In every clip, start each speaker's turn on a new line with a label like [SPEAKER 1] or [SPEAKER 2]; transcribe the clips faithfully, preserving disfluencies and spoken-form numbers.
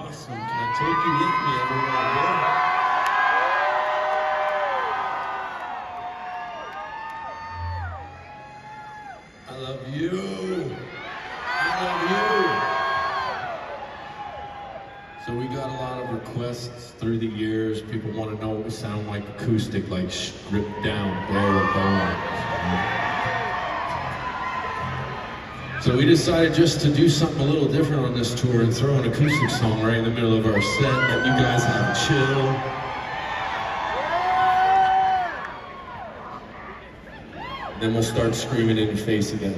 [SPEAKER 1] awesome. Can I take you with me everywhere I go? I love you. I love you. So we got a lot of requests through the years. People want to know what we sound like acoustic, like stripped down, bare bones. So we decided just to do something a little different on this tour and throw an acoustic song right in the middle of our set that you guys have chill. And then we'll start screaming in your face again.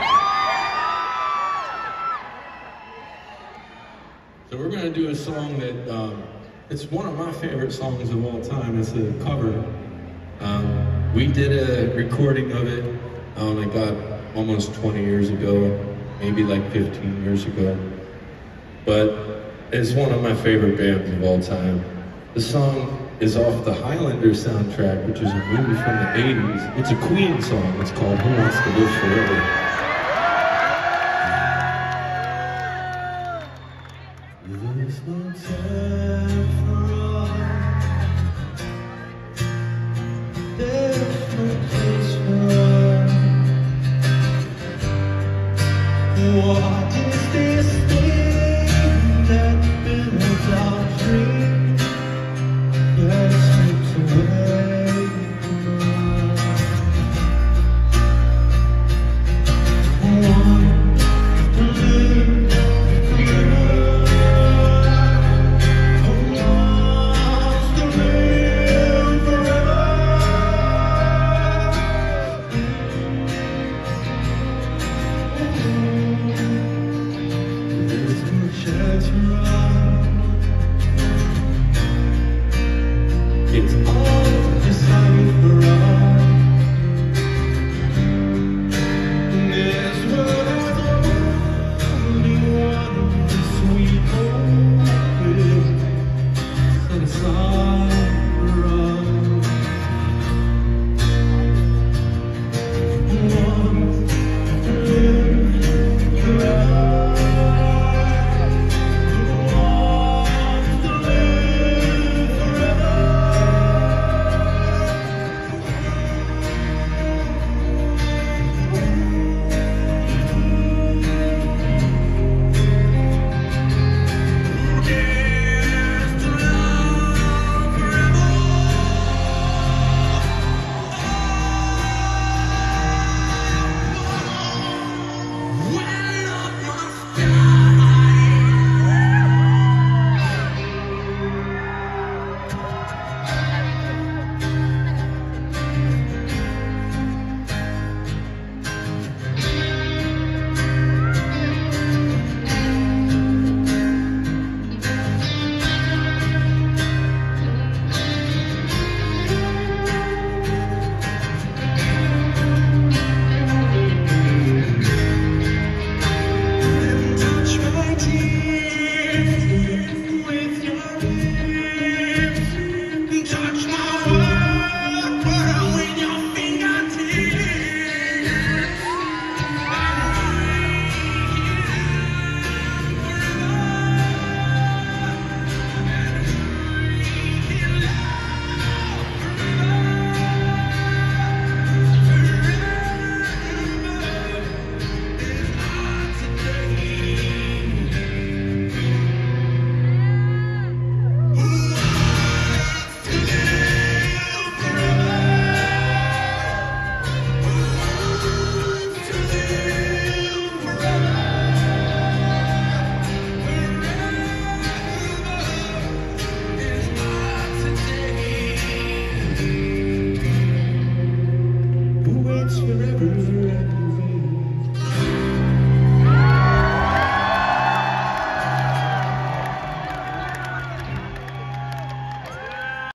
[SPEAKER 1] So we're gonna do a song that, um, it's one of my favorite songs of all time. It's a cover. Um, we did a recording of it, oh my God, almost twenty years ago, maybe like fifteen years ago. But it's one of my favorite bands of all time. The song is off the Highlander soundtrack, which is a movie from the eighties. It's a Queen song. It's called Who Wants to Live Forever? This one time